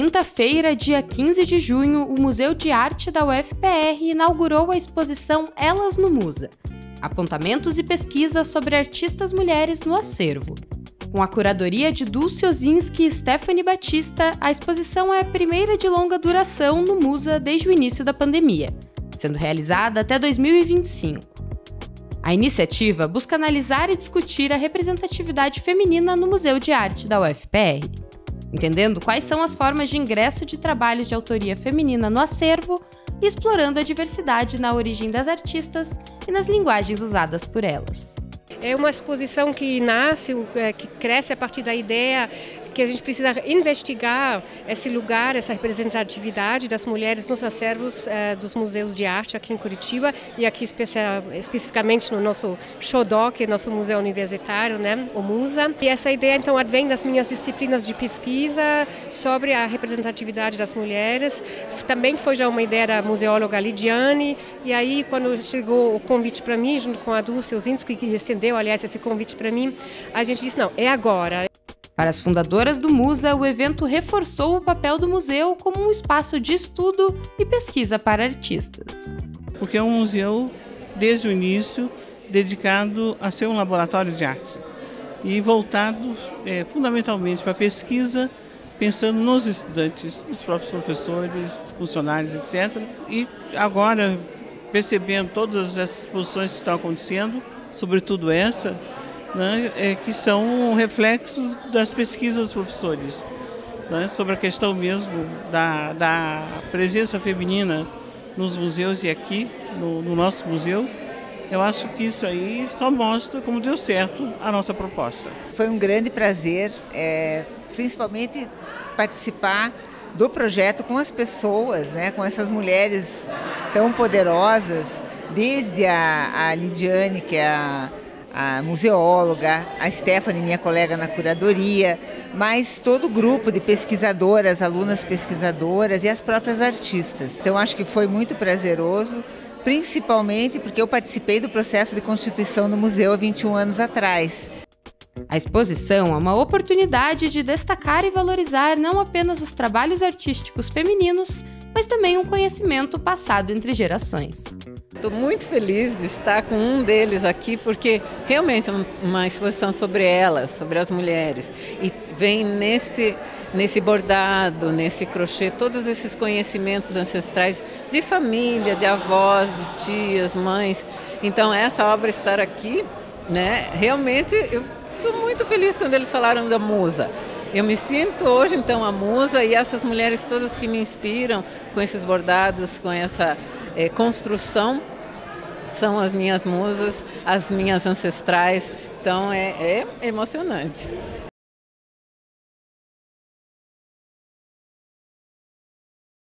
quinta-feira, dia 15 de junho, o Museu de Arte da UFPR inaugurou a exposição Elas no Musa, apontamentos e pesquisas sobre artistas mulheres no acervo. Com a curadoria de Dulce Osinski e Stephanie Batista, a exposição é a primeira de longa duração no Musa desde o início da pandemia, sendo realizada até 2025. A iniciativa busca analisar e discutir a representatividade feminina no Museu de Arte da UFPR, entendendo quais são as formas de ingresso de trabalho de autoria feminina no acervo e explorando a diversidade na origem das artistas e nas linguagens usadas por elas. É uma exposição que nasce, que cresce a partir da ideia que a gente precisa investigar esse lugar, essa representatividade das mulheres nos acervos dos museus de arte aqui em Curitiba e aqui especificamente no nosso xodó, que é nosso museu universitário, né, o Musa. E essa ideia então advém das minhas disciplinas de pesquisa sobre a representatividade das mulheres. Também foi já uma ideia da museóloga Lidiane, e aí quando chegou o convite para mim, junto com a Dulce Osinski, que estendeu, aliás, esse convite para mim, a gente disse, não, é agora. Para as fundadoras do Musa, o evento reforçou o papel do museu como um espaço de estudo e pesquisa para artistas. Porque é um museu, desde o início, dedicado a ser um laboratório de arte e voltado fundamentalmente para a pesquisa, pensando nos estudantes, nos próprios professores, funcionários, etc. E agora, percebendo todas essas exposições que estão acontecendo, sobretudo essa, né, que são reflexos das pesquisas dos professores, né, sobre a questão mesmo da presença feminina nos museus e aqui no nosso museu. Eu acho que isso aí só mostra como deu certo a nossa proposta. Foi um grande prazer, principalmente participar do projeto com as pessoas, né, com essas mulheres tão poderosas, desde a Lidiane, que é a museóloga, a Stephanie, minha colega na curadoria, mas todo o grupo de pesquisadoras, alunas pesquisadoras e as próprias artistas. Então acho que foi muito prazeroso, principalmente porque eu participei do processo de constituição do museu há 21 anos atrás. A exposição é uma oportunidade de destacar e valorizar não apenas os trabalhos artísticos femininos, mas também um conhecimento passado entre gerações. Estou muito feliz de estar com um deles aqui, porque realmente é uma exposição sobre elas, sobre as mulheres. E vem nesse bordado, nesse crochê, todos esses conhecimentos ancestrais de família, de avós, de tias, mães. Então essa obra estar aqui, né, realmente eu estou muito feliz quando eles falaram da Musa. Eu me sinto hoje, então, a musa, e essas mulheres todas que me inspiram com esses bordados, com essa construção, são as minhas musas, as minhas ancestrais. Então, é emocionante.